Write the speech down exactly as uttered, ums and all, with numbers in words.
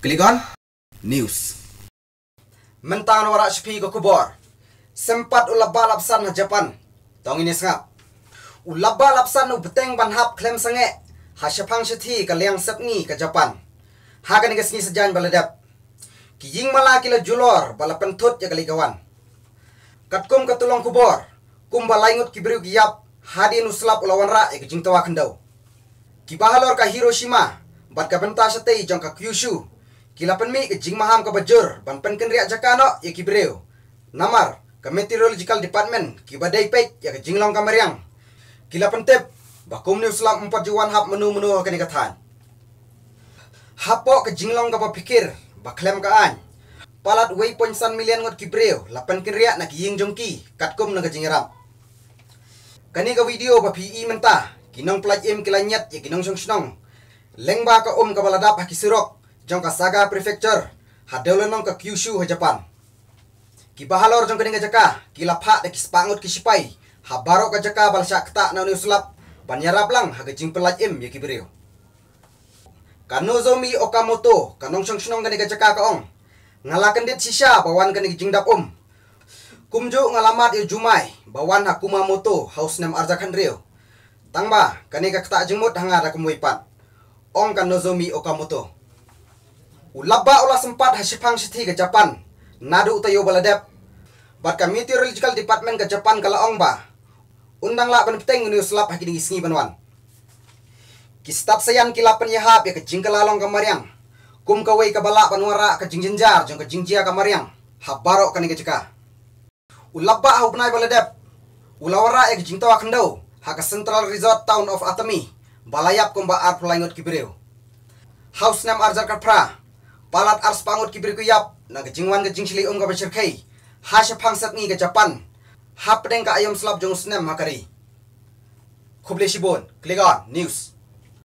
Klik on News. Mentang warak sepi ke kubor. Sempat ulaba lapsan na Japan. Tong ini sengap. Ulaba lapsan u beteng banhap klem sange. Hasyapang syati ke liang sepni ke Japan. Hagan ke sini sejan baladap. Kijing mala kila julor bala pentut ya kali kawan. Katkum katulong kubor. Kum balaingut kibriu giyap. Hadin uslap ulawan ra ya kijing tawa kendau. Kibahalor ka Hiroshima. Bat ka benta syati jong ka Kyushu. Kilapan mi ke jing maham ke bajur ban pen ken riak jakano ya kibreu. Namar ke Meteorological Department ki badai pek ya ke jinglong kamariang. Kilapan tep bakum ni uslap empat juan hap menu-menu ke nikatan. Hapo ke jinglong ka pikir baklem ka an. Palat one point one million ngot kibreu lapan ken riak na kiying jongki katkum na ke jingiram. Kani ka video ba P I mentah kinong pelaj im kilanyat ya kinong song-snong. Lengba ka om ka baladap hakisirok jong ka Saga Prefecture hadaulenong ka Kyushu ha Japan. Kibahalor jong kaning jaka kilapha de kispangut kisipai habaro ka jaka balsya kta na uslap banyarap lang ha gajing pelaj im ya kibreu. Kanozomi Okamoto kanong song-snong kaning jaka ka ong ngalakan dit sisya bawan kaning jing dap um. Kumjo ngalamat il Jumai bawan ha Kumamoto house nam arjakan rio. Tangba kaning ka kta jengmut hanga da kumuipat. Ong Kanozomi Okamoto. Ulaba ulah sempat hasyapang syati ke Japan. Nadu utayo baladep. Bat ka Meteorological Department ke Japan kala ong ba. Undang la ban peteng ni uslap hakini gisngi banwan. Kistat sayan kilapan yahap ya ke jingkalalong kamariang. Kum kawai kabala panwara ke jingjenjar jong ke jingjia kamariang. Habaro kani ke jeka. Ulaba hubnai baladep. Ulawara ya ke jingtawa kendau. Haka Central Resort Town of Atami. Balayap kumba ar pelaingut kibreu. House nam arjar kapra. Palat ars pangut kibriku yap na kejingwan kejing sili um ka becerkai. Hasya pangsat ni ke Japan. Hap deng ka ayam slap jong snem hakari. Kuble Shibun, Klik on News.